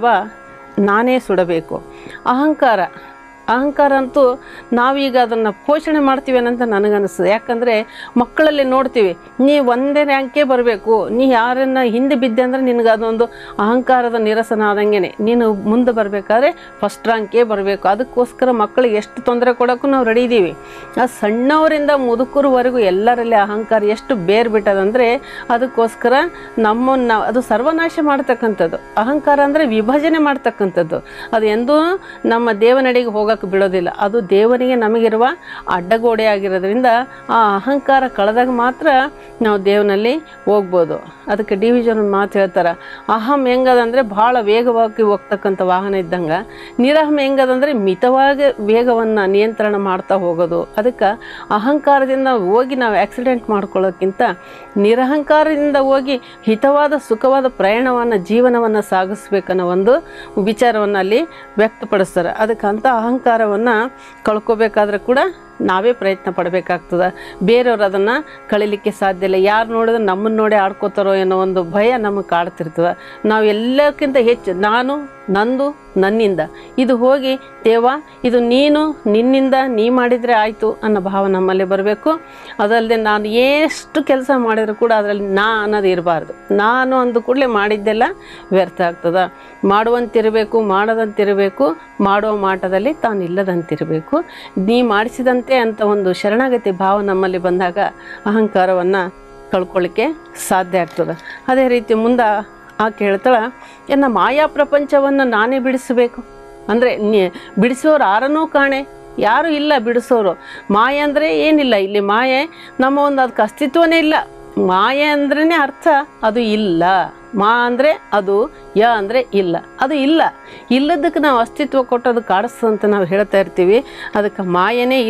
ನಾನೇ ಸುಡಬೇಕು. ಅಹಂಕಾರ ಅಹಂಕಾರ ಅಂತೂ ನಾವೀಗ ಅದನ್ನು ಪೋಷಣೆ ಮಾಡ್ತೀವಿ ಅಂತ ನನಗನ್ನಿಸ್ತದೆ. ಯಾಕಂದರೆ ಮಕ್ಕಳಲ್ಲಿ ನೋಡ್ತೀವಿ, ನೀ ಒಂದೇ ರ್ಯಾಂಕೇ ಬರಬೇಕು, ನೀ ಯಾರನ್ನು ಹಿಂದೆ ಬಿದ್ದೆ ಅಂದರೆ ನಿನಗೆ ಅದೊಂದು ಅಹಂಕಾರದ ನಿರಸನ ಆದಂಗೆ, ನೀನು ಮುಂದೆ ಬರಬೇಕಾದ್ರೆ ಫಸ್ಟ್ ರ್ಯಾಂಕೇ ಬರಬೇಕು. ಅದಕ್ಕೋಸ್ಕರ ಮಕ್ಕಳಿಗೆ ಎಷ್ಟು ತೊಂದರೆ ಕೊಡೋಕ್ಕೂ ನಾವು ರೆಡಿ ಇದ್ದೀವಿ. ಆ ಸಣ್ಣವರಿಂದ ಮುದುಕರವರೆಗೂ ಎಲ್ಲರಲ್ಲಿ ಅಹಂಕಾರ ಎಷ್ಟು ಬೇರು ಬಿಟ್ಟದಂದರೆ ಅದಕ್ಕೋಸ್ಕರ ನಮ್ಮನ್ನು ಅದು ಸರ್ವನಾಶ ಮಾಡ್ತಕ್ಕಂಥದ್ದು. ಅಹಂಕಾರ ಅಂದರೆ ವಿಭಜನೆ ಮಾಡ್ತಕ್ಕಂಥದ್ದು. ಅದು ಎಂದೂ ನಮ್ಮ ದೇವನಡೆಗೆ ಹೋಗ ಬಿಡೋದಿಲ್ಲ. ಅದು ದೇವರಿಗೆ ನಮಗಿರುವ ಅಡ್ಡಗೋಡೆ ಆಗಿರೋದ್ರಿಂದ ಆ ಅಹಂಕಾರ ಕಳೆದಾಗ ಮಾತ್ರ ನಾವು ದೇವನಲ್ಲಿ ಹೋಗ್ಬೋದು. ಅದಕ್ಕೆ ಡಿ ವಿಜನ್ ಒಂದು ಮಾತು ಹೇಳ್ತಾರೆ, ಅಹಂ ಹೆಂಗದಂದರೆ ಭಾಳ ವೇಗವಾಗಿ ಹೋಗ್ತಕ್ಕಂಥ ವಾಹನ ಇದ್ದಂಗೆ, ನಿರಹಂ ಹೆಂಗದಂದರೆ ಮಿತವಾಗಿ ವೇಗವನ್ನು ನಿಯಂತ್ರಣ ಮಾಡ್ತಾ ಹೋಗೋದು. ಅದಕ್ಕೆ ಅಹಂಕಾರದಿಂದ ಹೋಗಿ ನಾವು ಆಕ್ಸಿಡೆಂಟ್ ಮಾಡ್ಕೊಳ್ಳೋಕ್ಕಿಂತ ನಿರಹಂಕಾರದಿಂದ ಹೋಗಿ ಹಿತವಾದ ಸುಖವಾದ ಪ್ರಯಾಣವನ್ನು, ಜೀವನವನ್ನು ಸಾಗಿಸ್ಬೇಕನ್ನೋ ಒಂದು ವಿಚಾರವನ್ನು ಅಲ್ಲಿ ವ್ಯಕ್ತಪಡಿಸ್ತಾರೆ. ಅದಕ್ಕೆ ಅಂಥ ಅಹಂಕಾರ ಅಹಂಕಾರವನ್ನು ಕಳ್ಕೋಬೇಕಾದ್ರೆ ಕೂಡ ನಾವೇ ಪ್ರಯತ್ನ ಪಡಬೇಕಾಗ್ತದೆ. ಬೇರೆಯವರು ಅದನ್ನು ಕಳೀಲಿಕ್ಕೆ ಸಾಧ್ಯ ಇಲ್ಲ. ಯಾರು ನೋಡಿದ್ರೆ ನಮ್ಮನ್ನು ನೋಡಿ ಆಡ್ಕೋತಾರೋ ಅನ್ನೋ ಒಂದು ಭಯ ನಮಗೆ ಕಾಡ್ತಿರ್ತದೆ. ನಾವು ಎಲ್ಲಕ್ಕಿಂತ ಹೆಚ್ಚು ನಾನು, ನಂದು, ನನ್ನಿಂದ, ಇದು ಹೋಗಿ ದೇವ ಇದು ನೀನು, ನಿನ್ನಿಂದ ನೀ ಮಾಡಿದರೆ ಆಯಿತು ಅನ್ನೋ ಭಾವ ನಮ್ಮಲ್ಲಿ ಬರಬೇಕು. ಅದಲ್ಲದೆ ನಾನು ಎಷ್ಟು ಕೆಲಸ ಮಾಡಿದರೂ ಕೂಡ ಅದರಲ್ಲಿ ನಾ ಅನ್ನೋದು ಇರಬಾರ್ದು. ನಾನು ಅಂದು ಕೂಡಲೇ ಮಾಡಿದ್ದೆಲ್ಲ ವ್ಯರ್ಥ ಆಗ್ತದೆ. ಮಾಡುವಂತಿರಬೇಕು, ಮಾಡದಂತಿರಬೇಕು, ಮಾಡುವ ಮಾಟದಲ್ಲಿ ತಾನು ಇಲ್ಲದಂತಿರಬೇಕು. ನೀ ಮಾಡಿಸಿದಂತೆ ಅಂತ ಒಂದು ಶರಣಾಗತಿ ಭಾವ ನಮ್ಮಲ್ಲಿ ಬಂದಾಗ ಅಹಂಕಾರವನ್ನು ಕಳ್ಕೊಳ್ಳಿಕ್ಕೆ ಸಾಧ್ಯ ಆಗ್ತದೆ. ಅದೇ ರೀತಿ ಮುಂದೆ ಆಕೆ ಹೇಳ್ತಾಳೆ, ಎನ್ನ ಮಾಯಾ ಪ್ರಪಂಚವನ್ನು ನಾನೇ ಬಿಡಿಸಬೇಕು. ಅಂದರೆ ನೀ ಬಿಡಿಸೋರು ಯಾರನ್ನೂ ಕಾಣೆ, ಯಾರೂ ಇಲ್ಲ ಬಿಡಿಸೋರು. ಮಾಯೆ ಅಂದರೆ ಏನಿಲ್ಲ, ಇಲ್ಲಿ ಮಾಯೆ ನಮ್ಮ ಒಂದು ಅದಕ್ಕೆ ಅಸ್ತಿತ್ವನೇ ಇಲ್ಲ. ಮಾಯೆ ಅಂದ್ರೇ ಅರ್ಥ ಅದು ಇಲ್ಲ. ಮಾ ಅಂದರೆ ಅದು, ಯ ಅಂದರೆ ಇಲ್ಲ, ಅದು ಇಲ್ಲ. ಇಲ್ಲದಕ್ಕೆ ನಾವು ಅಸ್ತಿತ್ವ ಕೊಟ್ಟು ಅದು ಕಾಡಿಸ್ತಂತ ನಾವು ಹೇಳ್ತಾ ಇರ್ತೀವಿ. ಅದಕ್ಕೆ ಮಾಯನೇ ಇಲ್ಲ.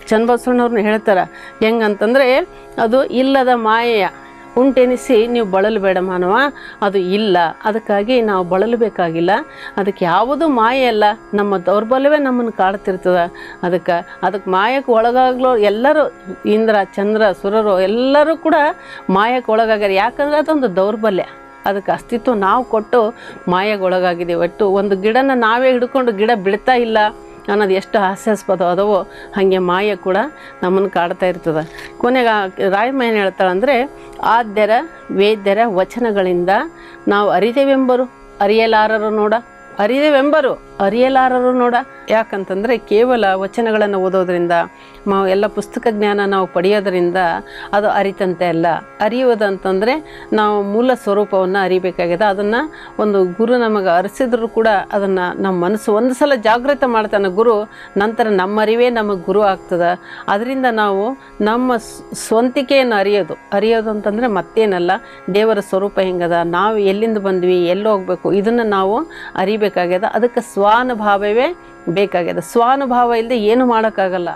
ಚನ್ನಬಸವಣ್ಣವ್ರನ್ನ ಹೇಳ್ತಾರೆ ಹೆಂಗಂತಂದರೆ ಅದು ಇಲ್ಲದ ಮಾಯೆಯ ಉಂಟೆನಿಸಿ ನೀವು ಬಳಲಬೇಡ ಮಾನವ, ಅದು ಇಲ್ಲ. ಅದಕ್ಕಾಗಿ ನಾವು ಬಳಲಬೇಕಾಗಿಲ್ಲ. ಅದಕ್ಕೆ ಯಾವುದು ಮಾಯೆ ಅಲ್ಲ, ನಮ್ಮ ದೌರ್ಬಲ್ಯವೇ ನಮ್ಮನ್ನು ಕಾಡ್ತಿರ್ತದೆ. ಅದಕ್ಕೆ ಅದಕ್ಕೆ ಮಾಯಕ್ಕೆ ಒಳಗಾಗ್ಲೋ ಎಲ್ಲರೂ ಇಂದ್ರ ಚಂದ್ರ ಸುರರು ಎಲ್ಲರೂ ಕೂಡ ಮಾಯಕ್ಕೆ ಒಳಗಾಗ್ಯಾರ. ಯಾಕಂದರೆ ಅದೊಂದು ದೌರ್ಬಲ್ಯ, ಅದಕ್ಕೆ ಅಸ್ತಿತ್ವ ನಾವು ಕೊಟ್ಟು ಮಾಯೆಗೆ ಒಳಗಾಗಿದ್ದೀವಿ. ಒಟ್ಟು ಒಂದು ಗಿಡನ ನಾವೇ ಹಿಡ್ಕೊಂಡು ಗಿಡ ಬಿಡ್ತಾ ಇಲ್ಲ ಅನ್ನೋದು ಎಷ್ಟು ಹಾಸ್ಯಾಸ್ಪದ ಅದವೋ ಹಾಗೆ ಮಾಯೆ ಕೂಡ ನಮ್ಮನ್ನು ಕಾಡ್ತಾ ಇರ್ತದೆ. ಕೊನೆಗೆ ರಾಯಮ್ಮ ಏನು ಹೇಳ್ತಾಳಂದರೆ, ಆದ್ಯರ ವೇದ್ಯರ ವಚನಗಳಿಂದ ನಾವು ಅರಿದೇವೆಂಬರು ಅರಿಯಲಾರರು ನೋಡ, ಅರಿದೇವೆಂಬರು ಅರಿಯಲಾರರು ನೋಡ. ಯಾಕಂತಂದರೆ ಕೇವಲ ವಚನಗಳನ್ನು ಓದೋದ್ರಿಂದ ನಾವು ಎಲ್ಲ ಪುಸ್ತಕ ಜ್ಞಾನ ನಾವು ಪಡೆಯೋದ್ರಿಂದ ಅದು ಅರಿತಂತೆ ಅಲ್ಲ. ಅರಿಯೋದಂತಂದರೆ ನಾವು ಮೂಲ ಸ್ವರೂಪವನ್ನು ಅರಿಬೇಕಾಗಿದೆ. ಅದನ್ನು ಒಂದು ಗುರು ನಮಗೆ ಅರಿಸಿದ್ರು ಕೂಡ ಅದನ್ನು ನಮ್ಮ ಮನಸ್ಸು ಒಂದು ಸಲ ಜಾಗೃತ ಮಾಡ್ತಾನೆ ಗುರು, ನಂತರ ನಮ್ಮ ಅರಿವೇ ನಮಗೆ ಗುರು ಆಗ್ತದೆ. ಅದರಿಂದ ನಾವು ನಮ್ಮ ಸ್ವಂತಿಕೆಯನ್ನು ಅರಿಯೋದು ಅರಿಯೋದು ಅಂತಂದರೆ ಮತ್ತೇನಲ್ಲ, ದೇವರ ಸ್ವರೂಪ ಹೆಂಗದ, ನಾವು ಎಲ್ಲಿಂದ ಬಂದ್ವಿ, ಎಲ್ಲಿ ಹೋಗಬೇಕು, ಇದನ್ನು ನಾವು ಅರಿಬೇಕಾಗ್ಯದ. ಅದಕ್ಕೆ ಸ್ವಾನುಭಾವವೇ ಬೇಕಾಗ್ಯದ. ಸ್ವಾನುಭಾವ ಇಲ್ಲದೆ ಏನು ಮಾಡೋಕ್ಕಾಗಲ್ಲ.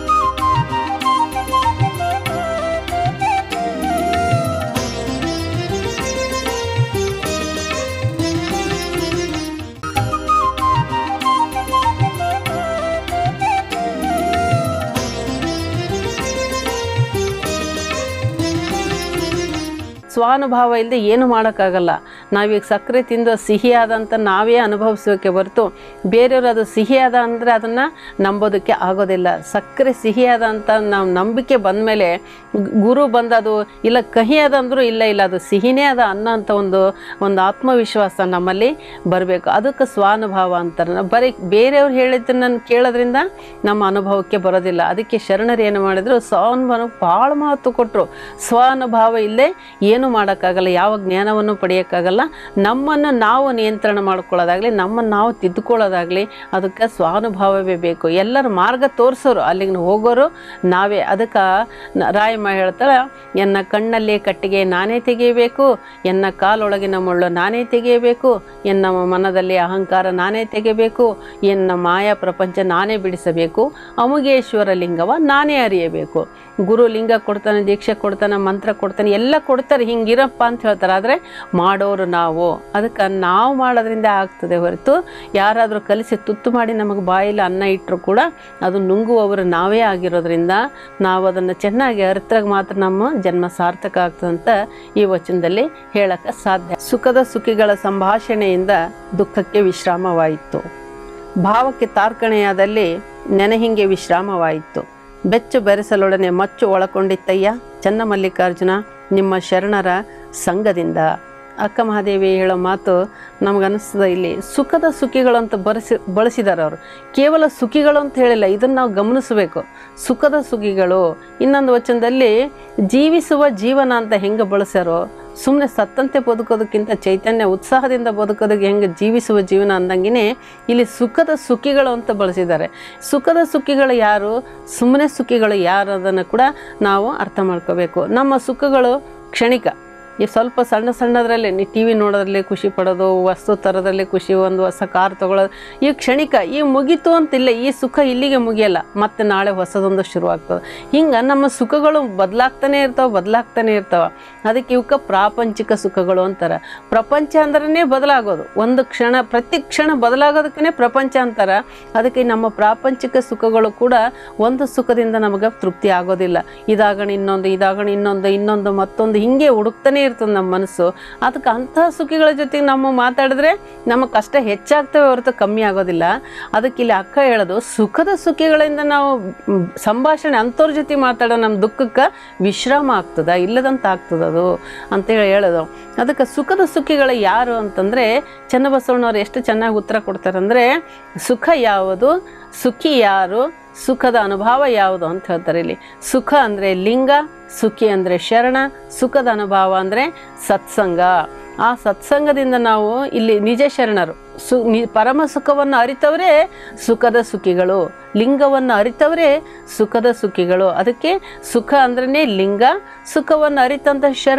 ಸ್ವಾನುಭಾವ ಇಲ್ಲದೆ ಏನು ಮಾಡೋಕ್ಕಾಗಲ್ಲ. ನಾವೀಗ ಸಕ್ಕರೆ ತಿಂದು ಸಿಹಿಯಾದಂಥ ನಾವೇ ಅನುಭವಿಸೋಕ್ಕೆ ಹೊರತು ಬೇರೆಯವರು ಅದು ಸಿಹಿಯಾದ ಅಂದರೆ ಅದನ್ನು ನಂಬೋದಕ್ಕೆ ಆಗೋದಿಲ್ಲ. ಸಕ್ಕರೆ ಸಿಹಿಯಾದ ಅಂತ ನಾವು ನಂಬಿಕೆ ಬಂದ ಮೇಲೆ ಗುರು ಬಂದು ಅದು ಇಲ್ಲ ಕಹಿಯಾದ ಅಂದರೂ ಇಲ್ಲ ಇಲ್ಲ ಅದು ಸಿಹಿನೇ ಅದ ಅನ್ನೋಂಥ ಒಂದು ಒಂದು ಆತ್ಮವಿಶ್ವಾಸ ನಮ್ಮಲ್ಲಿ ಬರಬೇಕು. ಅದಕ್ಕೆ ಸ್ವಾನುಭಾವ ಅಂತಾರೆ. ಬರೀ ಬೇರೆಯವ್ರು ಹೇಳಿದ್ದನ್ನು ಕೇಳೋದ್ರಿಂದ ನಮ್ಮ ಅನುಭವಕ್ಕೆ ಬರೋದಿಲ್ಲ. ಅದಕ್ಕೆ ಶರಣರು ಏನು ಮಾಡಿದ್ರು, ಸ್ವಾನುಭವಕ್ಕೆ ಭಾಳ ಮಹತ್ವ ಕೊಟ್ಟರು. ಸ್ವಾನುಭಾವ ಇಲ್ಲದೆ ಏನು ಮಾಡೋಕ್ಕಾಗಲ್ಲ, ಯಾವ ಜ್ಞಾನವನ್ನು ಪಡೆಯೋಕ್ಕಾಗಲ್ಲ. ನಮ್ಮನ್ನು ನಾವು ನಿಯಂತ್ರಣ ಮಾಡ್ಕೊಳ್ಳೋದಾಗಲಿ, ನಮ್ಮನ್ನು ನಾವು ತಿದ್ದುಕೊಳ್ಳೋದಾಗಲಿ ಅದಕ್ಕೆ ಸ್ವಾನುಭಾವವೇ ಬೇಕು. ಎಲ್ಲರ ಮಾರ್ಗ ತೋರಿಸೋರು, ಅಲ್ಲಿಗೆ ಹೋಗೋರು ನಾವೇ. ಅದಕ್ಕೆ ರಾಯಮ್ಮ ಹೇಳ್ತಾಳೆ, ಎನ್ನ ಕಣ್ಣಲ್ಲಿ ಕಟ್ಟಿಗೆ ನಾನೇ ತೆಗೆಯಬೇಕು, ಎನ್ನ ಕಾಲೊಳಗಿನ ಮುಳ್ಳು ನಾನೇ ತೆಗೆಯಬೇಕು, ಎನ್ನ ಮನದಲ್ಲಿ ಅಹಂಕಾರ ನಾನೇ ತೆಗೆಯಬೇಕು, ಎನ್ನ ಮಾಯಾ ಪ್ರಪಂಚ ನಾನೇ ಬಿಡಿಸಬೇಕು, ಅಮುಗೇಶ್ವರ ಲಿಂಗವ ನಾನೇ ಅರಿಯಬೇಕು. ಗುರು ಲಿಂಗ ಕೊಡ್ತಾನೆ, ದೀಕ್ಷೆ ಕೊಡ್ತಾನೆ, ಮಂತ್ರ ಕೊಡ್ತಾನೆ, ಎಲ್ಲ ಕೊಡ್ತಾರೆ, ಹಿಂಗಿರಪ್ಪ ಅಂತ ಹೇಳ್ತಾರೆ. ಆದರೆ ಮಾಡೋರು ನಾವು. ಅದಕ್ಕೆ ನಾವು ಮಾಡೋದ್ರಿಂದ ಆಗ್ತದೆ ಹೊರತು ಯಾರಾದರೂ ಕಲಿಸಿ ತುತ್ತು ಮಾಡಿ ನಮಗೆ ಬಾಯಲ್ಲಿ ಅನ್ನ ಇಟ್ಟರು ಕೂಡ ಅದು ನುಂಗುವವರು ನಾವೇ ಆಗಿರೋದ್ರಿಂದ ನಾವು ಅದನ್ನು ಚೆನ್ನಾಗಿ ಅರ್ಥಾಗ ಮಾತ್ರ ನಮ್ಮ ಜನ್ಮ ಸಾರ್ಥಕ ಆಗ್ತದಂತ ಈ ವಚನದಲ್ಲಿ ಹೇಳಕ್ಕೆ ಸಾಧ್ಯ. ಸುಖದ ಸುಖಿಗಳ ಸಂಭಾಷಣೆಯಿಂದ ದುಃಖಕ್ಕೆ ವಿಶ್ರಾಮವಾಯಿತು, ಭಾವಕ್ಕೆ ತಾರ್ಕಣೆಯಾದಲ್ಲಿ ನೆನಹಿಂಗೆ ವಿಶ್ರಾಮವಾಯಿತು, ಬೆಚ್ಚು ಬೆರೆಸಲೊಡನೆ ಮಚ್ಚು ಒಳಕೊಂಡಿತ್ತಯ್ಯ ಚನ್ನ ಮಲ್ಲಿಕಾರ್ಜುನ ನಿಮ್ಮ ಶರಣರ ಸಂಘದಿಂದ. ಅಕ್ಕ ಮಹಾದೇವಿ ಹೇಳೋ ಮಾತು ನಮಗನ್ನಿಸ್ತದೆ. ಇಲ್ಲಿ ಸುಖದ ಸುಖಿಗಳು ಅಂತ ಬರೆಸಿ ಬಳಸಿದ್ದಾರೆ ಅವರು. ಕೇವಲ ಸುಖಿಗಳು ಅಂತ ಹೇಳಿಲ್ಲ, ಇದನ್ನು ನಾವು ಗಮನಿಸಬೇಕು. ಸುಖದ ಸುಖಿಗಳು. ಇನ್ನೊಂದು ವಚನದಲ್ಲಿ ಜೀವಿಸುವ ಜೀವನ ಅಂತ ಹೆಂಗೆ ಬಳಸ್ಯಾರೋ, ಸುಮ್ಮನೆ ಸತ್ತಂತೆ ಬದುಕೋದಕ್ಕಿಂತ ಚೈತನ್ಯ ಉತ್ಸಾಹದಿಂದ ಬದುಕೋದಕ್ಕೆ ಹೆಂಗೆ ಜೀವಿಸುವ ಜೀವನ ಅಂದಂಗೆ ಇಲ್ಲಿ ಸುಖದ ಸುಖಿಗಳು ಅಂತ ಬಳಸಿದ್ದಾರೆ. ಸುಖದ ಸುಖಿಗಳು ಯಾರು, ಸುಮ್ಮನೆ ಸುಖಿಗಳು ಯಾರು ಅದನ್ನು ಕೂಡ ನಾವು ಅರ್ಥ ಮಾಡ್ಕೋಬೇಕು. ನಮ್ಮ ಸುಖಗಳು ಕ್ಷಣಿಕ. ಈ ಸ್ವಲ್ಪ ಸಣ್ಣ ಸಣ್ಣದರಲ್ಲಿ ನೀವು ಟಿ ವಿ ನೋಡೋದ್ರಲ್ಲಿ ಖುಷಿ ಪಡೋದು, ವಸ್ತು ತರೋದ್ರಲ್ಲಿ ಖುಷಿ, ಒಂದು ಹೊಸ ಕಾರ್ ತೊಗೊಳೋದು, ಈ ಕ್ಷಣಿಕ. ಈ ಮುಗೀತು ಅಂತಿಲ್ಲ, ಈ ಸುಖ ಇಲ್ಲಿಗೆ ಮುಗಿಯಲ್ಲ, ಮತ್ತೆ ನಾಳೆ ಹೊಸದೊಂದು ಶುರುವಾಗ್ತದೆ. ಹಿಂಗೆ ನಮ್ಮ ಸುಖಗಳು ಬದಲಾಗ್ತಾನೆ ಇರ್ತಾವೆ ಬದಲಾಗ್ತಾನೆ ಇರ್ತಾವೆ ಅದಕ್ಕೆ ಇವಕ್ಕೆ ಪ್ರಾಪಂಚಿಕ ಸುಖಗಳು ಅಂತಾರೆ. ಪ್ರಪಂಚ ಅಂದ್ರೆ ಬದಲಾಗೋದು, ಒಂದು ಕ್ಷಣ ಪ್ರತಿ ಕ್ಷಣ ಬದಲಾಗೋದಕ್ಕೇ ಪ್ರಪಂಚ ಅಂತಾರೆ. ಅದಕ್ಕೆ ನಮ್ಮ ಪ್ರಾಪಂಚಿಕ ಸುಖಗಳು ಕೂಡ ಒಂದು ಸುಖದಿಂದ ನಮಗೆ ತೃಪ್ತಿ ಆಗೋದಿಲ್ಲ. ಇದಾಗಣ ಇನ್ನೊಂದು, ಇದಾಗಣ ಇನ್ನೊಂದು, ಇನ್ನೊಂದು ಮತ್ತೊಂದು, ಹಿಂಗೆ ಹುಡುಕ್ತಾನೆ ಇರ್ತದೆ ನಮ್ಮ ಮನಸ್ಸು. ಅದಕ್ಕೆ ಅಂತಹ ಸುಖಿಗಳ ಜೊತೆಗೆ ನಮ್ಮ ಮಾತಾಡಿದ್ರೆ ನಮ್ಮ ಕಷ್ಟ ಹೆಚ್ಚಾಗ್ತವೆ ಹೊರತು ಕಮ್ಮಿ ಆಗೋದಿಲ್ಲ. ಅದಕ್ಕೆ ಇಲ್ಲಿ ಅಕ್ಕ ಹೇಳೋದು, ಸುಖದ ಸುಖಿಗಳಿಂದ ನಾವು ಸಂಭಾಷಣೆ ಅಂಥವ್ರ ಜೊತೆ ಮಾತಾಡೋ ನಮ್ಮ ದುಃಖಕ್ಕೆ ವಿಶ್ರಾಮ ಆಗ್ತದ, ಇಲ್ಲದಂತ ಆಗ್ತದದು ಅಂತೇಳಿ ಹೇಳೋದು. ಅದಕ್ಕೆ ಸುಖದ ಸುಖಿಗಳು ಯಾರು ಅಂತಂದರೆ ಚನ್ನಬಸವಣ್ಣವ್ರು ಎಷ್ಟು ಚೆನ್ನಾಗಿ ಉತ್ತರ ಕೊಡ್ತಾರಂದರೆ, ಸುಖ ಯಾವುದು, ಸುಖಿ ಯಾರು, ಸುಖದ ಅನುಭವ ಯಾವುದು ಅಂತ ಹೇಳ್ತಾರೆ. ಇಲ್ಲಿ ಸುಖ ಅಂದರೆ ಲಿಂಗ, ಸುಖಿ ಅಂದರೆ ಶರಣ, ಸುಖದ ಅನುಭವ ಅಂದರೆ ಸತ್ಸಂಗ. ಆ ಸತ್ಸಂಗದಿಂದ ನಾವು ಇಲ್ಲಿ ನಿಜ ಶರಣರು, ಸು ನಿ ಪರಮ ಸುಖವನ್ನು ಅರಿತವರೇ ಸುಖದ ಸುಖಿಗಳು, ಲಿಂಗವನ್ನು ಅರಿತವರೇ ಸುಖದ ಸುಖಿಗಳು. ಅದಕ್ಕೆ ಸುಖ ಅಂದ್ರೇ ಲಿಂಗ, ಸುಖವನ್ನು ಅರಿತಂಥ ಶರಣ,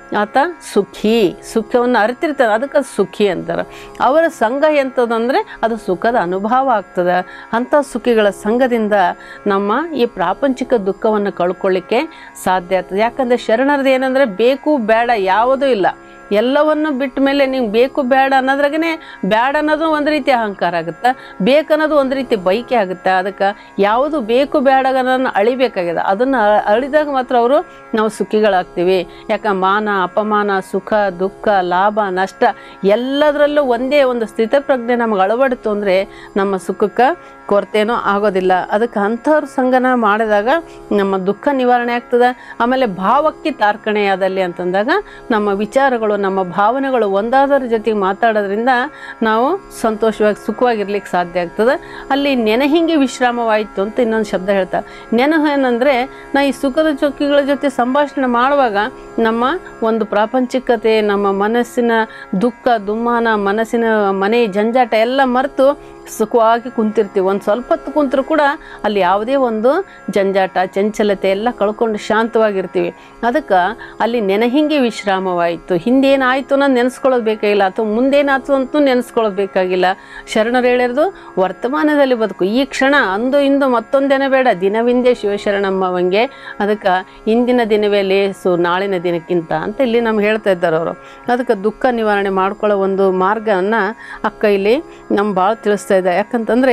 ಆತ ಸುಖಿ, ಸುಖವನ್ನು ಅರಿತಿರ್ತಾನೆ, ಅದಕ್ಕೆ ಸುಖಿ ಅಂತಾರೆ. ಅವರ ಸಂಘ ಎಂಥದಂದರೆ ಅದು ಸುಖದ ಅನುಭವ ಆಗ್ತದೆ. ಅಂಥ ಸುಖಿಗಳ ಸಂಘದಿಂದ ನಮ್ಮ ಈ ಪ್ರಾಪಂಚಿಕ ದುಃಖವನ್ನು ಕಳ್ಕೊಳ್ಳಿಕ್ಕೆ ಸಾಧ್ಯ ಆಗ್ತದೆ. ಯಾಕಂದರೆ ಶರಣರದು ಏನಂದರೆ ಬೇಕು ಬೇಡ ಯಾವುದೂ ಇಲ್ಲ, ಎಲ್ಲವನ್ನು ಬಿಟ್ಟ ಮೇಲೆ ನೀವು ಬೇಕು ಬೇಡ ಅನ್ನೋದ್ರಾಗೇ ಬೇಡ ಅನ್ನೋದು ಒಂದು ರೀತಿ ಅಹಂಕಾರ ಆಗುತ್ತೆ, ಬೇಕನ್ನೋದು ಒಂದು ರೀತಿ ಬೈಕೆ ಆಗುತ್ತೆ. ಅದಕ್ಕೆ ಯಾವುದು ಬೇಕು ಬೇಡ ಅನ್ನೋದನ್ನು ಅಳಿಬೇಕಾಗಿದೆ. ಅದನ್ನು ಅಳಿದಾಗ ಮಾತ್ರ ಅವರು ನಾವು ಸುಖಿಗಳಾಗ್ತೀವಿ. ಯಾಕೆ ಮಾನ ಅಪಮಾನ, ಸುಖ ದುಃಖ, ಲಾಭ ನಷ್ಟ ಎಲ್ಲದರಲ್ಲೂ ಒಂದೇ ಒಂದು ಸ್ಥಿತಪ್ರಜ್ಞೆ ನಮಗೆ ಅಳವಡಿತು ಅಂದರೆ ನಮ್ಮ ಸುಖಕ್ಕೆ ಕೊರತೆನೂ ಆಗೋದಿಲ್ಲ. ಅದಕ್ಕೆ ಅಂಥವ್ರ ಸಂಗನ ಮಾಡಿದಾಗ ನಮ್ಮ ದುಃಖ ನಿವಾರಣೆ ಆಗ್ತದೆ. ಆಮೇಲೆ ಭಾವಕ್ಕೆ ತಾರ್ಕಣೆಯಾದಲ್ಲಿ ಅಂತಂದಾಗ ನಮ್ಮ ವಿಚಾರಗಳು ನಮ್ಮ ಭಾವನೆಗಳು ಒಂದಾದರ ಜೊತೆಗೆ ಮಾತಾಡೋದ್ರಿಂದ ನಾವು ಸಂತೋಷವಾಗಿ ಸುಖವಾಗಿರ್ಲಿಕ್ಕೆ ಸಾಧ್ಯ ಆಗ್ತದೆ. ಅಲ್ಲಿ ನೆನಹಿಂಗೆ ವಿಶ್ರಾಮವಾಯಿತು ಅಂತ ಇನ್ನೊಂದು ಶಬ್ದ ಹೇಳ್ತಾರೆ. ನೆನಹು ಏನಂದರೆ ನಾ ಈ ಸುಖದ ಚೊಕ್ಕಿಗಳ ಜೊತೆ ಸಂಭಾಷಣೆ ಮಾಡುವಾಗ ನಮ್ಮ ಒಂದು ಪ್ರಾಪಂಚಿಕತೆ, ನಮ್ಮ ಮನಸ್ಸಿನ ದುಃಖ ದುಮ್ಮಾನ, ಮನಸ್ಸಿನ ಮನೆ ಜಂಜಾಟ ಎಲ್ಲ ಮರೆತು ಸುಖವಾಗಿ ಕುಂತಿರ್ತೀವಿ. ಒಂದು ಸ್ವಲ್ಪ ಹೊತ್ತು ಕುಂತರೂ ಕೂಡ ಅಲ್ಲಿ ಯಾವುದೇ ಒಂದು ಜಂಜಾಟ ಚಂಚಲತೆ ಎಲ್ಲ ಕಳ್ಕೊಂಡು ಶಾಂತವಾಗಿರ್ತೀವಿ. ಅದಕ್ಕೆ ಅಲ್ಲಿ ನೆನಹಿಂಗೆ ವಿಶ್ರಾಮವಾಯಿತು. ಹಿಂದೇನಾಯಿತು ಅನ್ನೋದು ನೆನೆಸ್ಕೊಳ್ಳೋದು ಬೇಕಾಗಿಲ್ಲ, ಅಥವಾ ಮುಂದೇನಾಯ್ತು ಅಂತೂ ನೆನೆಸ್ಕೊಳ್ಳೋದು ಬೇಕಾಗಿಲ್ಲ. ಶರಣರು ಹೇಳಿರೋದು ವರ್ತಮಾನದಲ್ಲಿ ಬದುಕು, ಈ ಕ್ಷಣ, ಅಂದು ಇಂದು ಮತ್ತೊಂದೇನ ಬೇಡ, ದಿನವಿಂದೇ ಶಿವಶರಣಮ್ಮವಂಗೆ. ಅದಕ್ಕೆ ಇಂದಿನ ದಿನವೇ ಲೇಸು ನಾಳಿನ ದಿನಕ್ಕಿಂತ ಅಂತ ಇಲ್ಲಿ ನಮ್ಗೆ ಹೇಳ್ತಾ ಇದ್ದಾರೆ ಅವರು. ಅದಕ್ಕೆ ದುಃಖ ನಿವಾರಣೆ ಮಾಡ್ಕೊಳ್ಳೋ ಒಂದು ಮಾರ್ಗವನ್ನು ಅಕ್ಕ ಇಲ್ಲಿ ನಮ್ಗೆ ಭಾಳ ತಿಳಿಸ್ತಾ ಇದೆ. ಯಾಕಂತಂದರೆ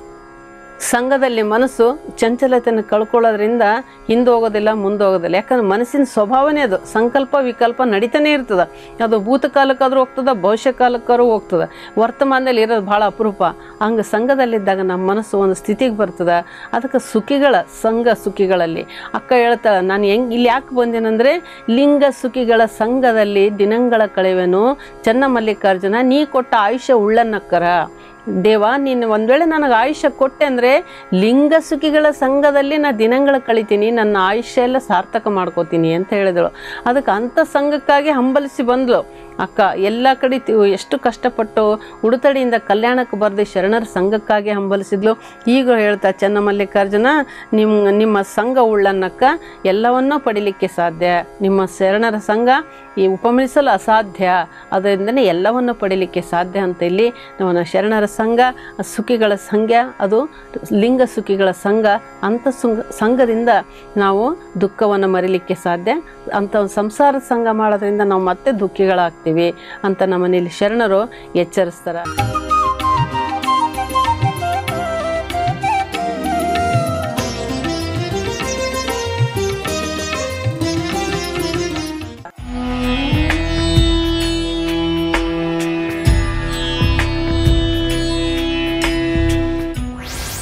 ಸಂಘದಲ್ಲಿ ಮನಸ್ಸು ಚಂಚಲತೆಯನ್ನು ಕಳ್ಕೊಳ್ಳೋದ್ರಿಂದ ಹಿಂದೆ ಹೋಗೋದಿಲ್ಲ, ಮುಂದೆ ಹೋಗೋದಿಲ್ಲ. ಯಾಕಂದ್ರೆ ಮನಸ್ಸಿನ ಸ್ವಭಾವನೇ ಅದು, ಸಂಕಲ್ಪ ವಿಕಲ್ಪ ನಡೀತಾನೆ ಇರ್ತದೆ. ಅದು ಭೂತಕಾಲಕ್ಕಾದ್ರೂ ಹೋಗ್ತದೆ, ಭವಿಷ್ಯ ಕಾಲಕ್ಕಾದ್ರೂ ಹೋಗ್ತದೆ. ವರ್ತಮಾನದಲ್ಲಿ ಇರೋದು ಭಾಳ ಅಪರೂಪ. ಹಂಗೆ ಸಂಘದಲ್ಲಿದ್ದಾಗ ನಮ್ಮ ಮನಸ್ಸು ಒಂದು ಸ್ಥಿತಿಗೆ ಬರ್ತದೆ. ಅದಕ್ಕೆ ಸುಖಿಗಳ ಸಂಘ, ಸುಖಿಗಳಲ್ಲಿ ಅಕ್ಕ ಹೇಳ್ತಾಳೆ, ನಾನು ಹೆಂಗೆ ಇಲ್ಲಿ ಯಾಕೆ ಬಂದೇನೆಂದರೆ ಲಿಂಗ ಸುಖಿಗಳ ಸಂಘದಲ್ಲಿ ದಿನಗಳ ಕಳೆವೆನು ಚೆನ್ನ ಮಲ್ಲಿಕಾರ್ಜುನ, ನೀ ಕೊಟ್ಟ ಆಯುಷ್ಯ ಉಳ್ಳನ್ನಕ್ಕರ. ದೇವ, ನೀನು ಒಂದು ವೇಳೆ ನನಗೆ ಆಯುಷ್ಯ ಕೊಟ್ಟೆ ಅಂದರೆ ಲಿಂಗ ಸುಖಿಗಳ ಸಂಘದಲ್ಲಿ ನಾನು ದಿನಗಳು ಕಳಿತೀನಿ, ನನ್ನ ಆಯುಷ್ಯ ಎಲ್ಲ ಸಾರ್ಥಕ ಮಾಡ್ಕೋತೀನಿ ಅಂತ ಹೇಳಿದಳು. ಅದಕ್ಕೆ ಅಂಥ ಸಂಘಕ್ಕಾಗಿ ಹಂಬಲಿಸಿ ಬಂದಳು ಅಕ್ಕ. ಎಲ್ಲ ಕಡೆ ಎಷ್ಟು ಕಷ್ಟಪಟ್ಟು ಉಡುತಡಿಯಿಂದ ಕಲ್ಯಾಣಕ್ಕೆ ಬರೆದು ಶರಣರ ಸಂಘಕ್ಕಾಗಿ ಹಂಬಲಿಸಿದ್ಲು. ಈಗ ಹೇಳ್ತಾ ಚೆನ್ನ ಮಲ್ಲಿಕಾರ್ಜುನ, ನಿಮ್ಮ ನಿಮ್ಮ ಸಂಘ ಉಳ್ಳನ್ನಕ್ಕ ಎಲ್ಲವನ್ನೂ ಪಡಿಲಿಕ್ಕೆ ಸಾಧ್ಯ. ನಿಮ್ಮ ಶರಣರ ಸಂಘ ಈ ಉಪಮಿಸಲು ಅಸಾಧ್ಯ, ಅದರಿಂದನೇ ಎಲ್ಲವನ್ನು ಪಡಿಲಿಕ್ಕೆ ಸಾಧ್ಯ ಅಂತ ಇಲ್ಲಿ ನಮ್ಮ ಶರಣರ ಸಂಘ, ಸುಖಿಗಳ ಸಂಘ, ಅದು ಲಿಂಗ ಸುಖಿಗಳ ಸಂಘ. ಅಂಥ ಸಂಘ ಸಂಘದಿಂದ ನಾವು ದುಃಖವನ್ನು ಮರಿಲಿಕ್ಕೆ ಸಾಧ್ಯ. ಅಂಥ ಸಂಸಾರ ಸಂಘ ಮಾಡೋದ್ರಿಂದ ನಾವು ಮತ್ತೆ ದುಃಖಿಗಳಾಗ್ತೀವಿ ಅಂತ ನಮ್ಮನೇಲಿ ಶರಣರು ಎಚ್ಚರಿಸ್ತಾರೆ.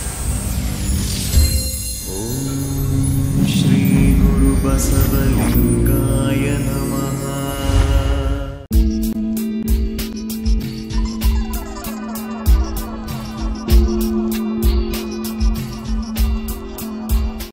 Basava